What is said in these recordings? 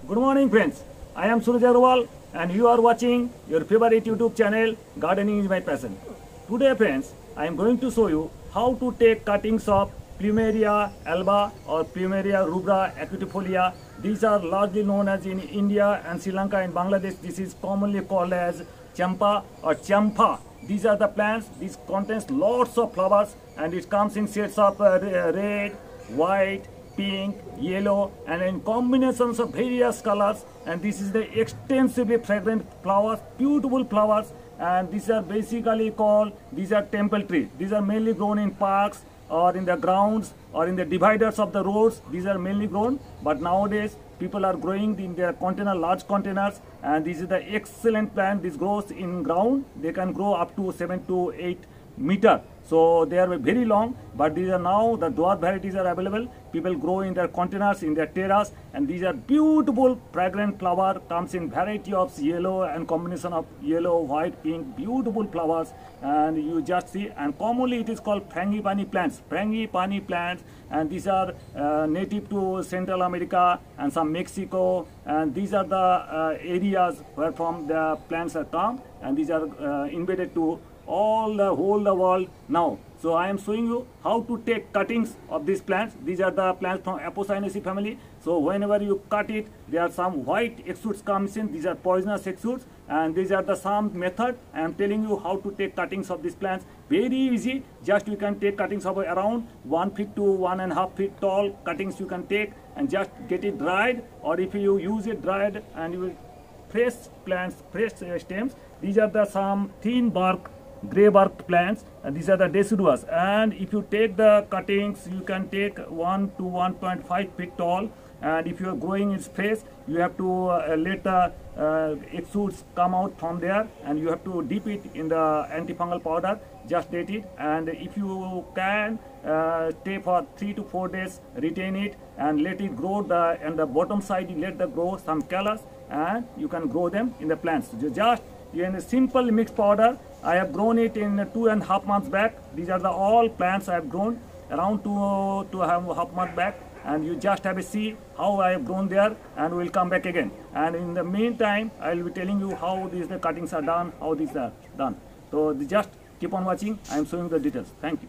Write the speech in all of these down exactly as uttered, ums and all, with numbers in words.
Good morning friends, I am Suraj Agarwal and you are watching your favorite YouTube channel Gardening is my passion. Today friends, I am going to show you how to take cuttings of Plumeria alba or Plumeria rubra acutifolia. These are largely known as in India and Sri Lanka and Bangladesh. This is commonly called as champa or champa. These are the plants. This contains lots of flowers and it comes in shades of uh, red, white, pink, yellow and in combinations of various colors, and this is the extensively fragrant flowers, beautiful flowers, and these are basically called, these are temple trees. These are mainly grown in parks or in the grounds or in the dividers of the roads. These are mainly grown, but nowadays people are growing in their container, large containers, and this is the excellent plant. This grows in ground. They can grow up to seven to eight meter. So they are very long, but these are now the dwarf varieties are available. People grow in their containers, in their terrace, and these are beautiful fragrant flower. Comes in variety of yellow and combination of yellow, white, pink, beautiful flowers. And you just see, and commonly it is called frangipani plants. Frangipani plants, and these are uh, native to Central America and some Mexico. And these are the uh, areas where from the plants are come, and these are uh, embedded to all the whole the world now. So I am showing you how to take cuttings of these plants. These are the plants from Apocynaceae family. So whenever you cut it, there are some white exudes comes in. These are poisonous exudes, and these are the some method. I am telling you how to take cuttings of these plants. Very easy. Just you can take cuttings of around one feet to one and a half feet tall cuttings you can take, and just get it dried. Or if you use it dried and you will fresh plants, fresh stems. These are the some thin bark, grey barked plants, and these are the deciduous. And if you take the cuttings, you can take one to one point five feet tall, and if you are growing its fresh, you have to uh, let the uh, exudes come out from there, and you have to dip it in the antifungal powder. Just let it, and if you can uh, stay for three to four days, retain it and let it grow. The and the bottom side, you let the grow some callus, and you can grow them in the plants. Just in a simple mixed powder. I have grown it in two and a half months back. These are the all plants I have grown around two two and a half months back, and you just have a see how I have grown there, and we will come back again. And in the meantime, I will be telling you how these the cuttings are done, how these are done. So just keep on watching. I am showing the details. Thank you.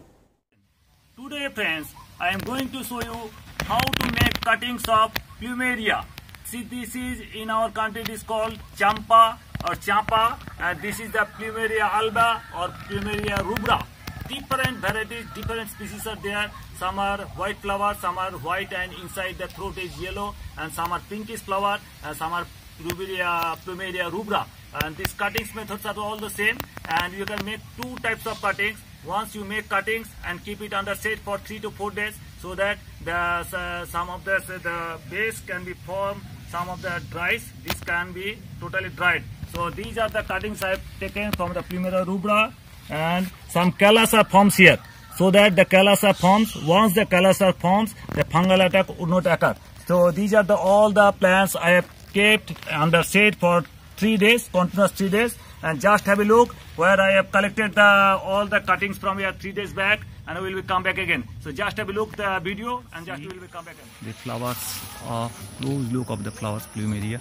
Today, friends, I am going to show you how to make cuttings of Plumeria. See, this is in our country it is called champa or champa, and this is the Plumeria alba or Plumeria rubra. Different varieties, different species are there. Some are white flower, some are white and inside the throat is yellow, and some are pinkish flower, and some are Plumeria, Plumeria rubra. And these cuttings methods are all the same, and you can make two types of cuttings. Once you make cuttings and keep it under shade for three to four days, so that the uh, some of the uh, the base can be formed, some of the dries, this can be totally dried. So these are the cuttings I have taken from the Plumeria rubra, and some callus are formed here. So that the callus are formed, once the callus are formed, the fungal attack would not occur. So these are the all the plants I have kept under shade for three days, continuous three days, and just have a look where I have collected the all the cuttings from here three days back, and we will come back again. So just have a look the video, and just we will come back again. The flowers, uh, close look of the flowers, Plumeria.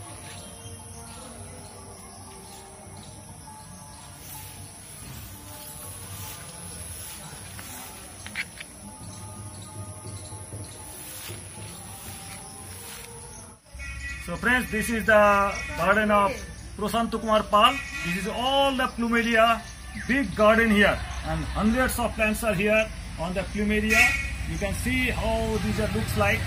So friends, this is the garden of Prashantu Kumar Pal. This is all the Plumeria, big garden here, and hundreds of plants are here on the Plumeria. You can see how these are looks like.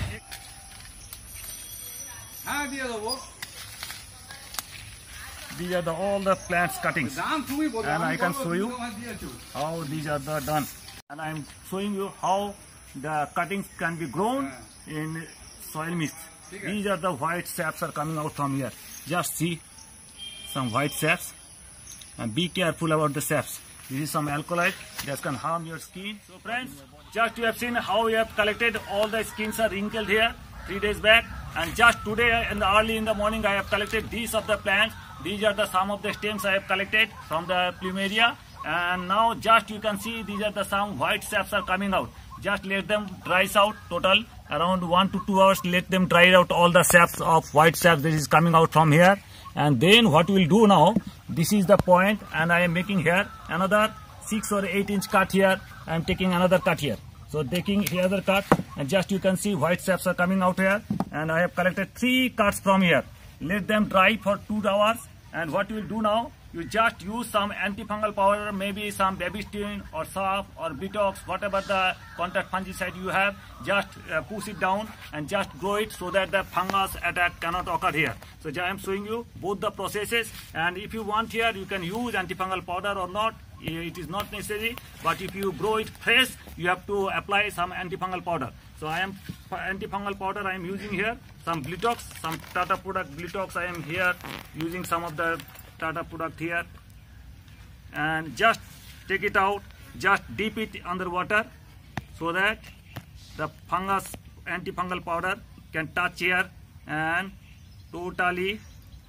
These are the all the plants cuttings, and I can show you how these are the done. And I am showing you how the cuttings can be grown in soil mist. These are the white saps are coming out from here. Just see some white saps, and be careful about the saps. This is some alkaloid that can harm your skin. So friends, just you have seen how we have collected all the skins are wrinkled here three days back, and just today in the early in the morning I have collected these of the plants. These are the some of the stems I have collected from the Plumeria, and now just you can see these are the some white saps are coming out. Just let them dry out total around one to two hours. Let them dry out all the saps of white saps that is coming out from here. And then what we will do now, this is the point, and I am making here another six or eight inch cut here. I am taking another cut here. So taking here the cut, and just you can see white saps are coming out here, and I have collected three cuts from here. Let them dry for two hours. And what you will do now, you just use some antifungal powder, maybe some Babystin or Surf or Bitox, whatever the contact fungicide you have. Just uh, push it down and just grow it so that the fungus attack cannot occur here. So I am showing you both the processes, and if you want here, you can use antifungal powder or not. It is not necessary, but if you grow it fresh, you have to apply some antifungal powder. So I am antifungal powder I am using here, some Blitox, some Tata product Blitox I am here using some of the Tata product here, and just take it out, just dip it under water so that the fungus antifungal powder can touch here, and totally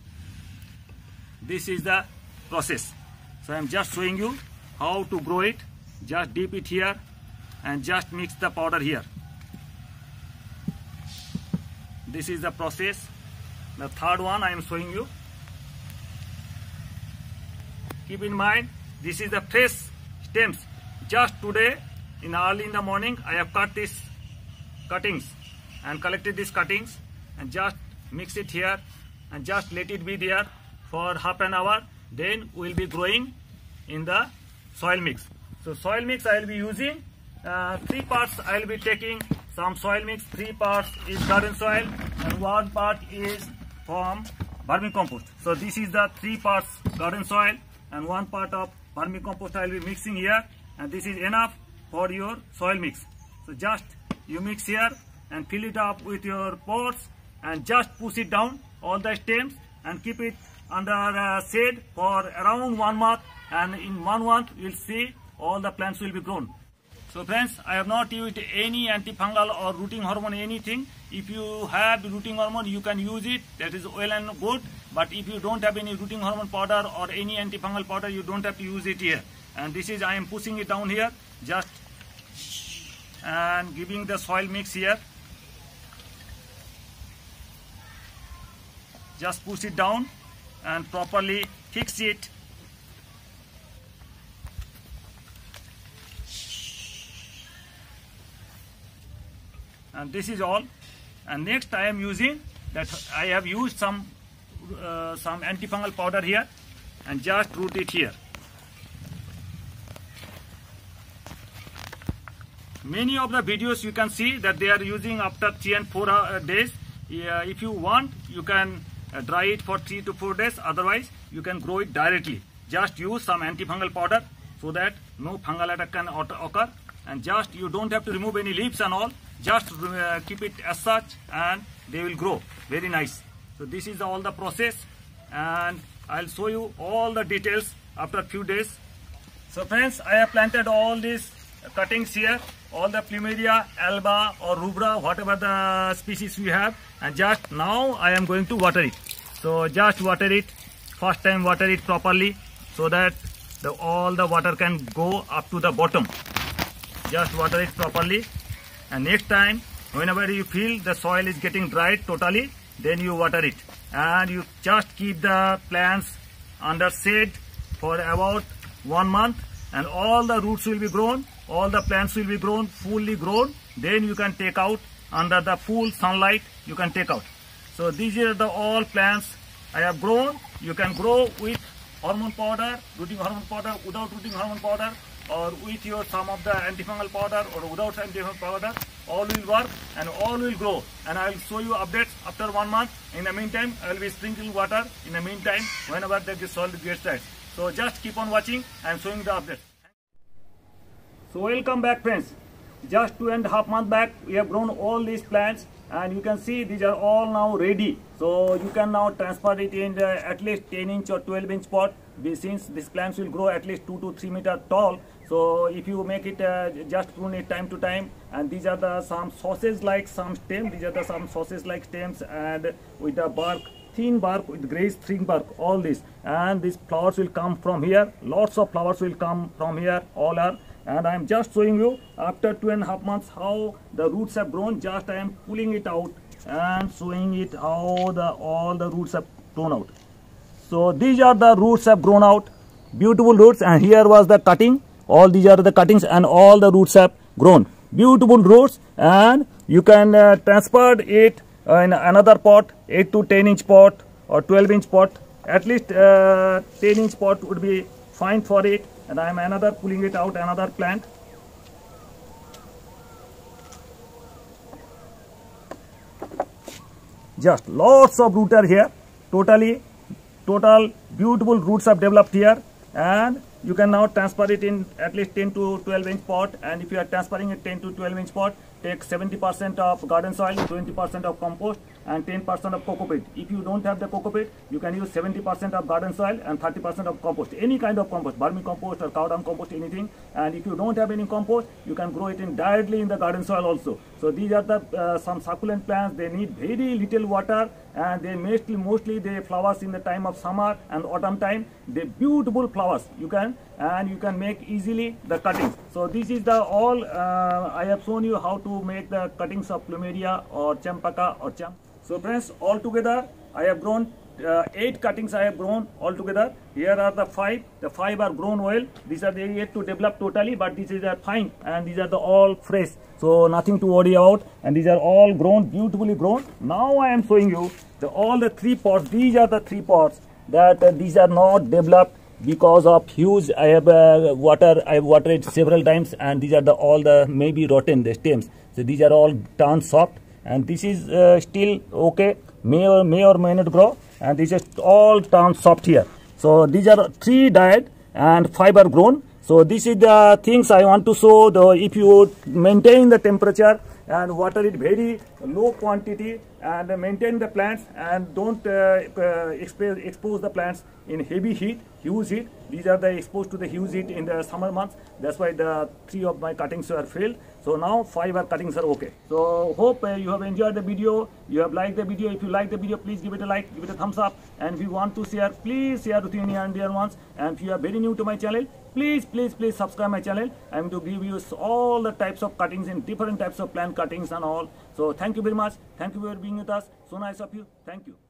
this is the process. So I am just showing you how to grow it. Just dip it here and just mix the powder here. This is the process. The third one I am showing you. Keep in mind, this is the fresh stems. Just today, in early in the morning, I have cut these cuttings and collected these cuttings, and just mix it here and just let it be there for half an hour. Then we will be growing in the soil mix. So soil mix I will be using uh, three parts. I will be taking some soil mix. Three parts is garden soil and one part is from vermicompost. So this is the three parts garden soil and one part of vermicompost I will be mixing here, and this is enough for your soil mix. So just you mix here and fill it up with your pots and just push it down all the stems and keep it under uh, shade for around one month, and in one month you will see all the plants will be grown. So friends, I have not used any antifungal or rooting hormone, anything. If you have rooting hormone, you can use it, that is well and good. But if you don't have any rooting hormone powder or any antifungal powder, you don't have to use it here. And this is, I am pushing it down here, just and giving the soil mix here. Just push it down and properly fix it. And this is all. And next I am using that I have used some uh, some antifungal powder here and just root it here. Many of the videos you can see that they are using after three and four uh, days. Uh, if you want, you can uh, dry it for three to four days. Otherwise, you can grow it directly. Just use some antifungal powder so that no fungal attack can occur. And just you don't have to remove any leaves and all. Just uh, keep it as such, and they will grow very nice. So this is all the process, and I'll show you all the details after a few days. So friends, I have planted all these cuttings here, all the Plumeria, Alba or Rubra, whatever the species we have, and just now I am going to water it. So just water it, first time water it properly so that the, all the water can go up to the bottom. Just water it properly, and next time whenever you feel the soil is getting dried totally, then you water it, and you just keep the plants under shade for about one month, and all the roots will be grown, all the plants will be grown, fully grown. Then you can take out under the full sunlight, you can take out. So these are the all plants I have grown. You can grow with hormone powder, rooting hormone powder, without rooting hormone powder, or with your some of the antifungal powder or without antifungal powder. All will work and all will grow, and I will show you updates after one month. In the meantime, I will be sprinkling water in the meantime whenever the soil gets dried. So just keep on watching. I am showing the updates. So welcome back friends. Just two and a half months back we have grown all these plants, and you can see these are all now ready. So you can now transfer it in the at least ten inch or twelve inch pot, since these plants will grow at least two to three meter tall. So if you make it uh, just prune it time to time, and these are the some sausage like some stem, these are the some sausage like stems, and with the bark, thin bark with grayish thin bark, all this, and these flowers will come from here. Lots of flowers will come from here, all are, and I am just showing you after two and a half months how the roots have grown. Just I am pulling it out and showing it how the all the roots have grown out. So these are the roots have grown out, beautiful roots, and here was the cutting. All these are the cuttings and all the roots have grown, beautiful roots, and you can uh, transfer it in another pot, eight to ten inch pot or twelve inch pot. At least uh, ten inch pot would be fine for it. And I am another pulling it out, another plant. Just lots of root are here. Totally, total beautiful roots have developed here, and you can now transfer it in at least ten to twelve inch pot. And if you are transferring a ten to twelve inch pot, take seventy percent of garden soil, twenty percent of compost, and ten percent of coco peat. If you don't have the coco peat, you can use seventy percent of garden soil and thirty percent of compost, any kind of compost, vermicompost or cow dung compost, anything. And if you don't have any compost, you can grow it in directly in the garden soil also. So these are the uh, some succulent plants. They need very little water, and they mostly mostly they flowers in the time of summer and autumn time. They beautiful flowers. You can and you can make easily the cuttings. So this is the all uh, I have shown you how to make the cuttings of plumeria or champaka or champ. So friends, all together I have grown uh, eight cuttings. I have grown all together. Here are the five. The five are grown well. These are they yet to develop totally, but these are fine, and these are the all fresh. So nothing to worry about, and these are all grown, beautifully grown. Now I am showing you the all the three pots. These are the three pots that uh, these are not developed because of huge. I have uh, water. I have watered several times, and these are the all the maybe rotten the stems. So these are all turned soft, and this is uh, still okay. May or may or may not grow, and this is all turned soft here. So these are three died and five are grown. So this is the things I want to show. The if you maintain the temperature and water it very low quantity and maintain the plants and don't uh, uh, expose, expose the plants in heavy heat, huge heat. These are the exposed to the huge heat in the summer months. That's why the three of my cuttings were failed. So now five are cuttings are okay. So hope uh, you have enjoyed the video. You have liked the video. If you like the video, please give it a like, give it a thumbs up. And if you want to share, please share with your near and dear ones. And if you are very new to my channel, please, please, please subscribe my channel. I am to give you all the types of cuttings in different types of plant cuttings and all. So thank you very much. Thank you for being with us. So nice of you. Thank you.